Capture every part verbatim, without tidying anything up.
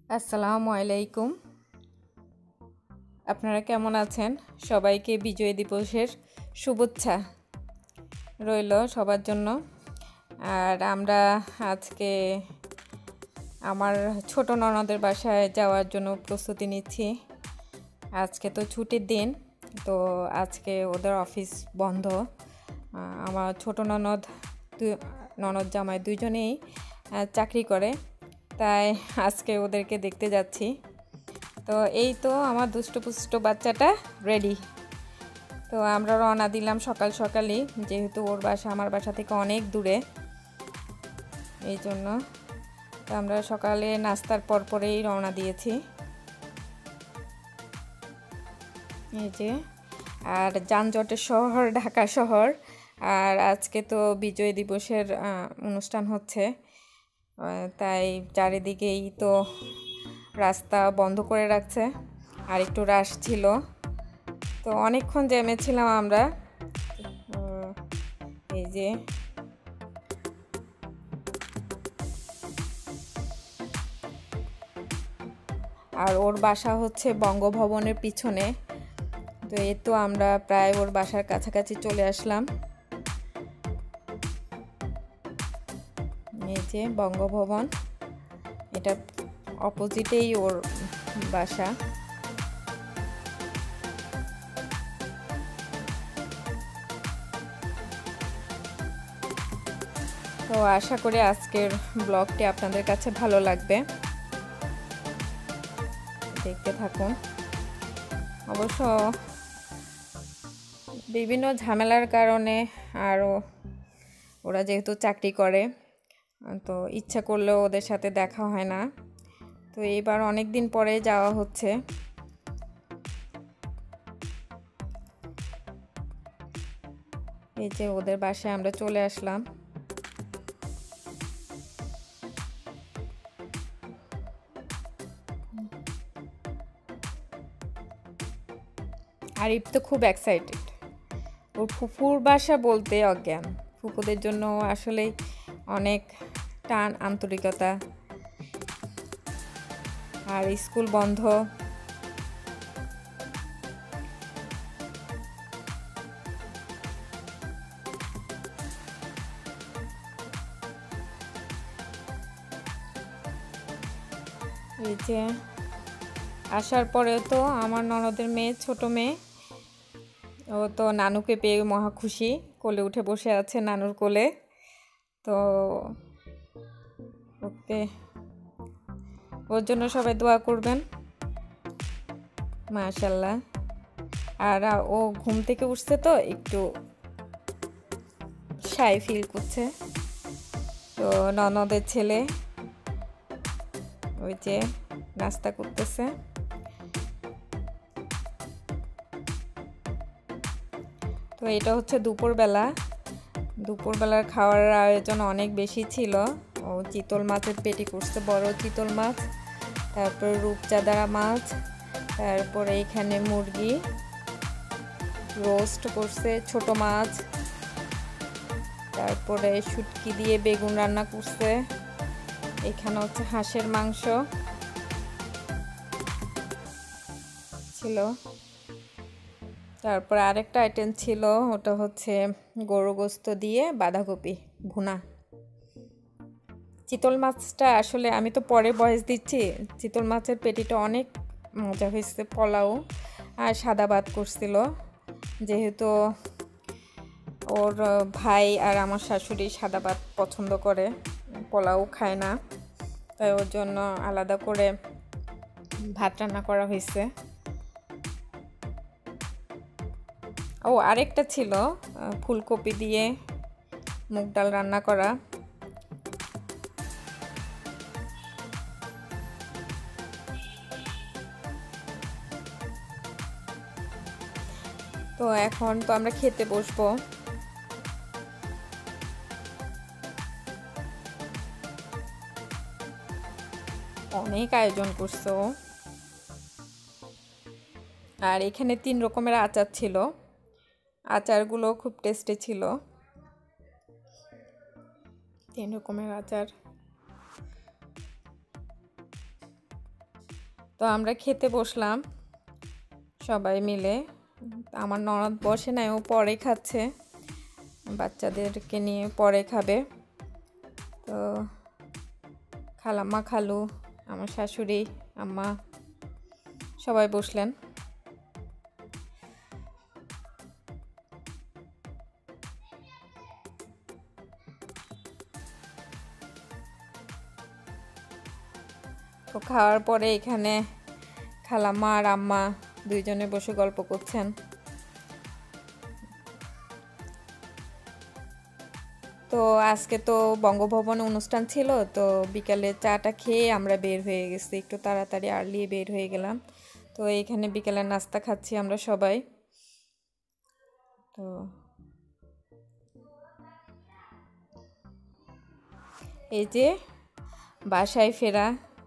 আসসালামু আলাইকুম। আপনারা কেমন আছেন? সবাইকে বিজয় দিবসের শুভেচ্ছা রইল সবার জন্য। আর আমরা আজকে আমার ছোট ননদের বাসায় যাওয়ার জন্য প্রস্তুতি নিচ্ছি। আজকে তো ছুটির দিন, তো আজকে ওদের অফিস বন্ধ। আমার ছোট ননদ ননদ জামাই দুইজনেই চাকরি করে, তাই আজকে ওদেরকে দেখতে যাচ্ছি। তো এই তো আমার দুষ্টপুষ্ট বাচ্চাটা রেডি। তো আমরা রওনা দিলাম সকাল সকালই, যেহেতু ওর বাসা আমার বাসা থেকে অনেক দূরে, এই জন্য তো আমরা সকালে নাস্তার পর পরেই রওনা দিয়েছি। এই যে, আর যানজটের শহর ঢাকা শহর, আর আজকে তো বিজয় দিবসের অনুষ্ঠান হচ্ছে, তাই চারিদিকেই তো রাস্তা বন্ধ করে রাখছে, আর একটু রাশ ছিল, তো অনেকক্ষণ জ্যামে ছিলাম আমরা। এই যে আর ওর বাসা হচ্ছে বঙ্গভবনের পিছনে, তো এই তো আমরা প্রায় ওর বাসার কাছাকাছি চলে আসলাম। এই যে বঙ্গভবন, এটা অপোজিটেই ওর বাসা। তো আশা করি আজকের ব্লগটি আপনাদের কাছে ভালো লাগবে, দেখতে থাকুন। অবশ্য বিভিন্ন ঝামেলার কারণে আরও ওরা যেহেতু চাকরি করে, তো ইচ্ছা করলেও ওদের সাথে দেখা হয় না, তো এইবার অনেক দিন পরে যাওয়া হচ্ছে। এই যে ওদের বাসায় আমরা চলে আসলাম। আরিফ তো খুব এক্সাইটেড, ওর ফুফুর বাসা বলতে অজ্ঞান। ফুফুদের জন্য আসলেই অনেক টান আন্তরিকতা, আর স্কুল বন্ধ। এই যে আসার পরে তো আমার ননদের মেয়ে, ছোট মেয়ে, ও তো নানুকে পেয়ে মহা খুশি, কোলে উঠে বসে আছে নানুর কোলে। তো ওকে, ওর জন্য সবাই দোয়া করবেন, মাশাআল্লাহ। আর ও ঘুম থেকে উঠছে তো একটু শাই ফিল করছে। তো ননদের ছেলে ওই যে নাস্তা করতেছে। তো এটা হচ্ছে দুপুরবেলা, দুপুরবেলার খাওয়ার আয়োজন অনেক বেশি ছিল। ও চিতল মাছের পেটি করছে, বড় চিতল মাছ, তারপর রূপচাঁদা মাছ, তারপরে এখানে মুরগি রোস্ট করছে, ছোট মাছ, তারপরে শুটকি দিয়ে বেগুন রান্না করছে, এখানে হচ্ছে হাঁসের মাংস ছিল, তারপর আরেকটা আইটেম ছিল, ওটা হচ্ছে গরু গোস্ত দিয়ে বাঁধাকপি ভুনা। চিতল মাছটা আসলে আমি তো পরে বয়স দিচ্ছি, চিতল মাছের পেটিটা অনেক মজা হয়েছে। পোলাও আর সাদা ভাত করছিল, যেহেতু ওর ভাই আর আমার শাশুড়ি সাদা ভাত পছন্দ করে, পোলাও খায় না, তাই ওর জন্য আলাদা করে ভাত রান্না করা হয়েছে। ও আরেকটা ছিল ফুলকপি দিয়ে মুগ ডাল রান্না করা। তো এখন তো আমরা খেতে বসবো। অনেক আয়োজন করছো। আর এখানে তিন রকমের আচার ছিল, আচারগুলো খুব টেস্টি ছিল, তিন রকমের আচার। তো আমরা খেতে বসলাম সবাই মিলে। আমার ননদ বসে নাই, ও পরে খাচ্ছে, বাচ্চাদেরকে নিয়ে পরে খাবে। তো খালাম্মা, খালু, আমার শাশুড়ি, আম্মা সবাই বসলেন। তো খাওয়ার পরে এখানে খালাম্মা আর আম্মা দুইজনে বসে গল্প করছেন। তো আজকে তো বঙ্গভবনে অনুষ্ঠান ছিল, তো বিকালে চাটা খেয়ে আমরা বের হয়ে গেছি, একটু তাড়াতাড়ি আর্লি বের হয়ে গেলাম। তো এইখানে বিকালে নাস্তা খাচ্ছি আমরা সবাই। তো এই যে বাসায় ফেরা,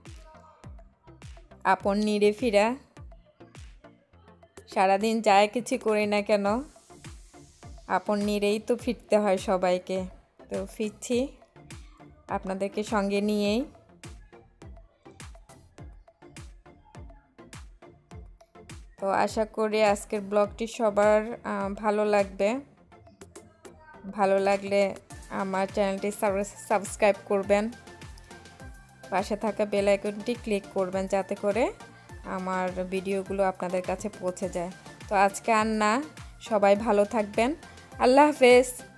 আপন নিড়ে ফিরা। সারাদিন যায় কিছু করি না কেন, আপন নিড়েই তো ফিরতে হয় সবাইকে। তো ফিরছি আপনাদেরকে সঙ্গে নিয়েই। তো আশা করি আজকের ব্লগটি সবার ভালো লাগবে। ভালো লাগলে আমার চ্যানেলটি সাবস্ক্রাইব করবেন, পাশে থাকা বেল আইকনটি ক্লিক করবেন যাতে করে আমার ভিডিওগুলো আপনাদের কাছে পৌঁছে যায়। তো আজকে আর না, সবাই ভালো থাকবেন। আল্লাহ হাফেজ।